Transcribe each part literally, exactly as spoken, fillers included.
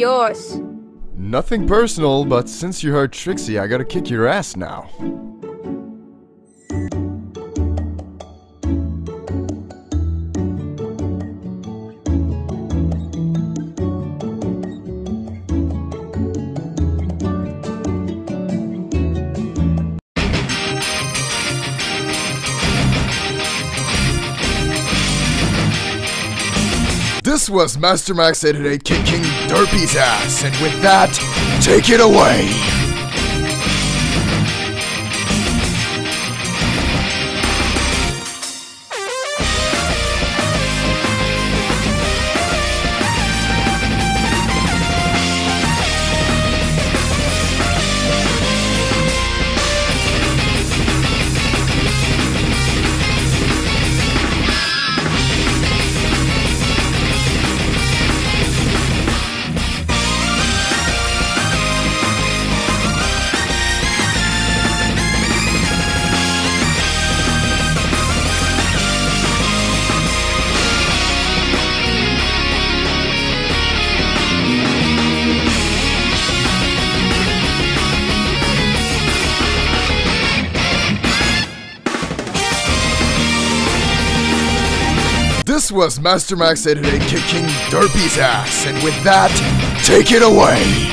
yours? Nothing personal, but since you heard Trixie, I gotta kick your ass now. This was Master Max eighty-eight kicking Derpy's ass, and with that, take it away! This was Master Max eighty-eight kicking Derpy's ass, and with that, take it away!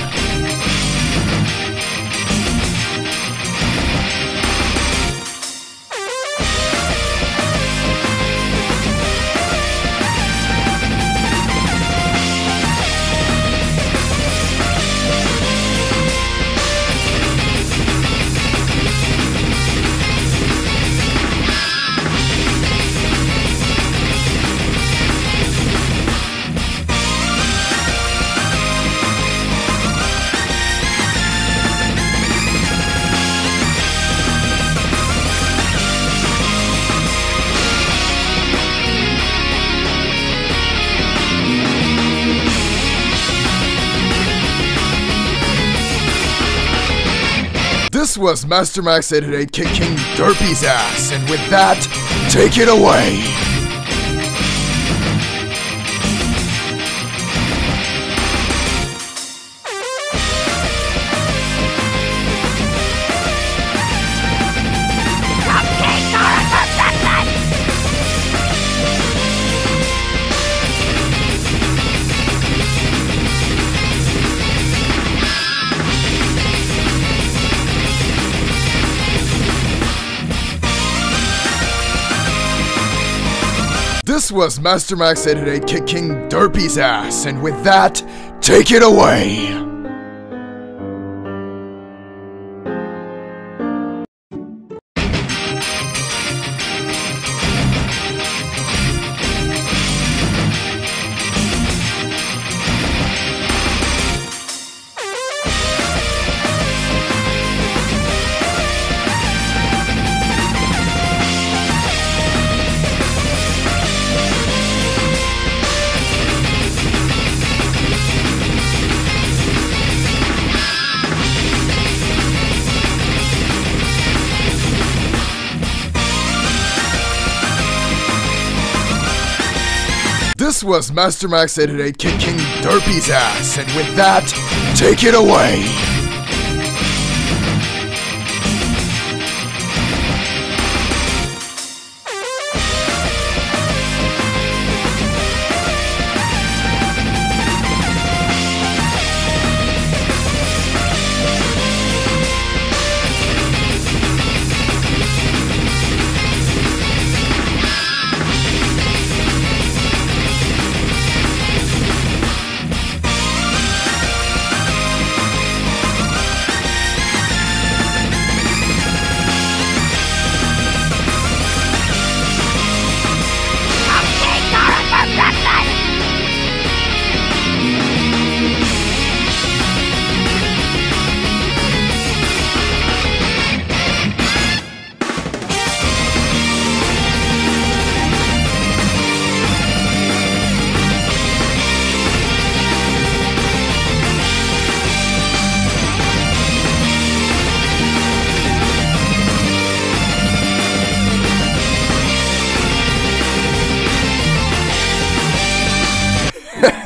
This was Master Max eighty-eight kicking Derpy's ass, and with that, take it away! This was Master Max eighty-eight kicking Derpy's ass, and with that, take it away! This was Master Max eighty-eight kicking Derpy's ass, and with that, take it away!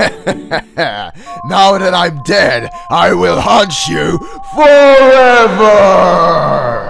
Now that I'm dead, I will haunt you forever!